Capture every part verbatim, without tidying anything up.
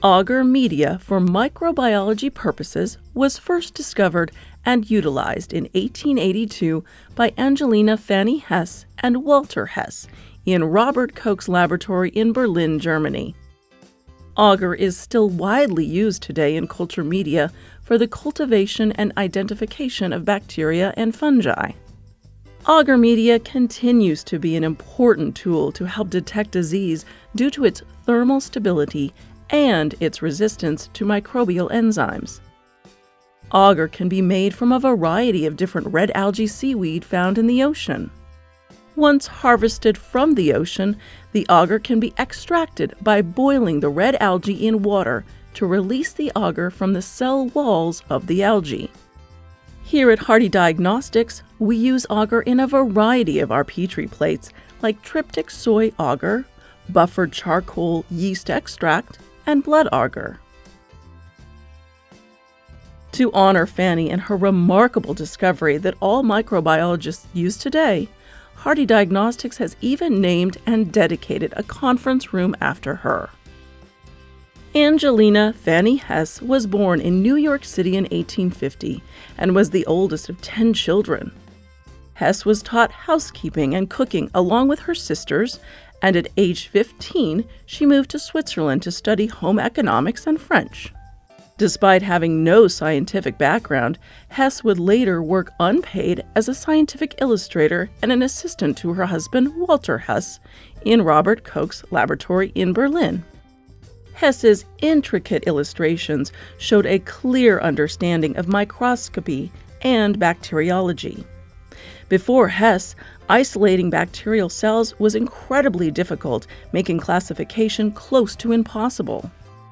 Agar media for microbiology purposes was first discovered and utilized in eighteen eighty-two by Angelia Fanny Hesse and Walter Hesse in Robert Koch's laboratory in Berlin, Germany. Agar is still widely used today in culture media for the cultivation and identification of bacteria and fungi. Agar media continues to be an important tool to help detect disease due to its thermal stability and its resistance to microbial enzymes. Agar can be made from a variety of different red algae seaweed found in the ocean. Once harvested from the ocean, the agar can be extracted by boiling the red algae in water to release the agar from the cell walls of the algae. Here at Hardy Diagnostics, we use agar in a variety of our Petri plates like Tryptic Soy Agar, buffered charcoal yeast extract, and blood agar. To honor Fanny and her remarkable discovery that all microbiologists use today, Hardy Diagnostics has even named and dedicated a conference room after her. Angelia Fanny Hesse was born in New York City in eighteen fifty and was the oldest of ten children. Hesse was taught housekeeping and cooking along with her sisters, and at age fifteen, she moved to Switzerland to study home economics and French. Despite having no scientific background, Hesse would later work unpaid as a scientific illustrator and an assistant to her husband, Walter Hesse, in Robert Koch's laboratory in Berlin. Hesse's intricate illustrations showed a clear understanding of microscopy and bacteriology. Before Hesse, isolating bacterial cells was incredibly difficult, making classification close to impossible.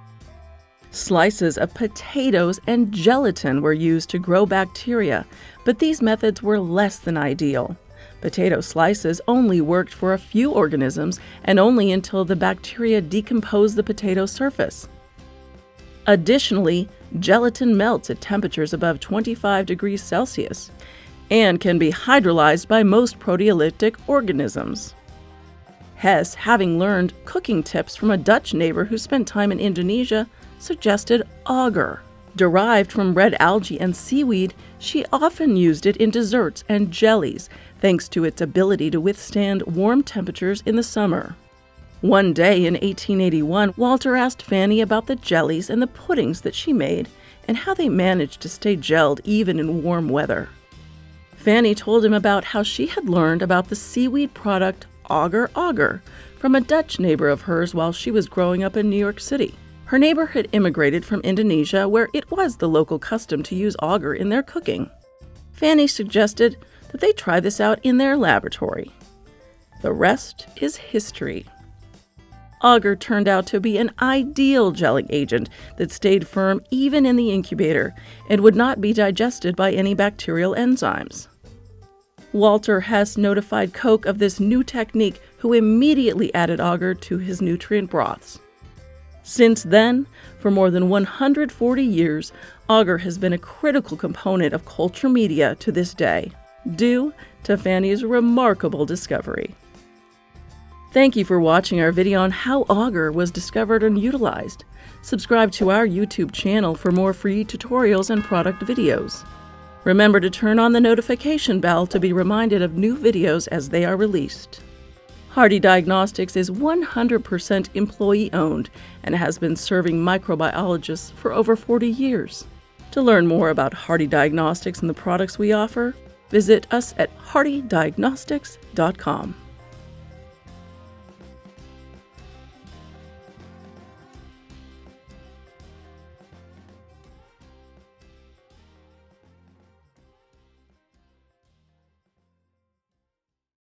Slices of potatoes and gelatin were used to grow bacteria, but these methods were less than ideal. Potato slices only worked for a few organisms and only until the bacteria decomposed the potato surface. Additionally, gelatin melts at temperatures above twenty-five degrees Celsius and can be hydrolyzed by most proteolytic organisms. Hesse, having learned cooking tips from a Dutch neighbor who spent time in Indonesia, suggested agar. Derived from red algae and seaweed, she often used it in desserts and jellies, thanks to its ability to withstand warm temperatures in the summer. One day in eighteen eighty-one, Walter asked Fanny about the jellies and the puddings that she made and how they managed to stay gelled even in warm weather. Fanny told him about how she had learned about the seaweed product agar agar from a Dutch neighbor of hers while she was growing up in New York City. Her neighbor had immigrated from Indonesia, where it was the local custom to use agar in their cooking. Fanny suggested that they try this out in their laboratory. The rest is history. Agar turned out to be an ideal gelling agent that stayed firm even in the incubator and would not be digested by any bacterial enzymes. Walter Hesse notified Koch of this new technique, who immediately added agar to his nutrient broths. Since then, for more than one hundred forty years, agar has been a critical component of culture media to this day, due to Fanny's remarkable discovery. Thank you for watching our video on how agar was discovered and utilized. Subscribe to our YouTube channel for more free tutorials and product videos. Remember to turn on the notification bell to be reminded of new videos as they are released. Hardy Diagnostics is one hundred percent employee-owned and has been serving microbiologists for over forty years. To learn more about Hardy Diagnostics and the products we offer, visit us at hardy diagnostics dot com.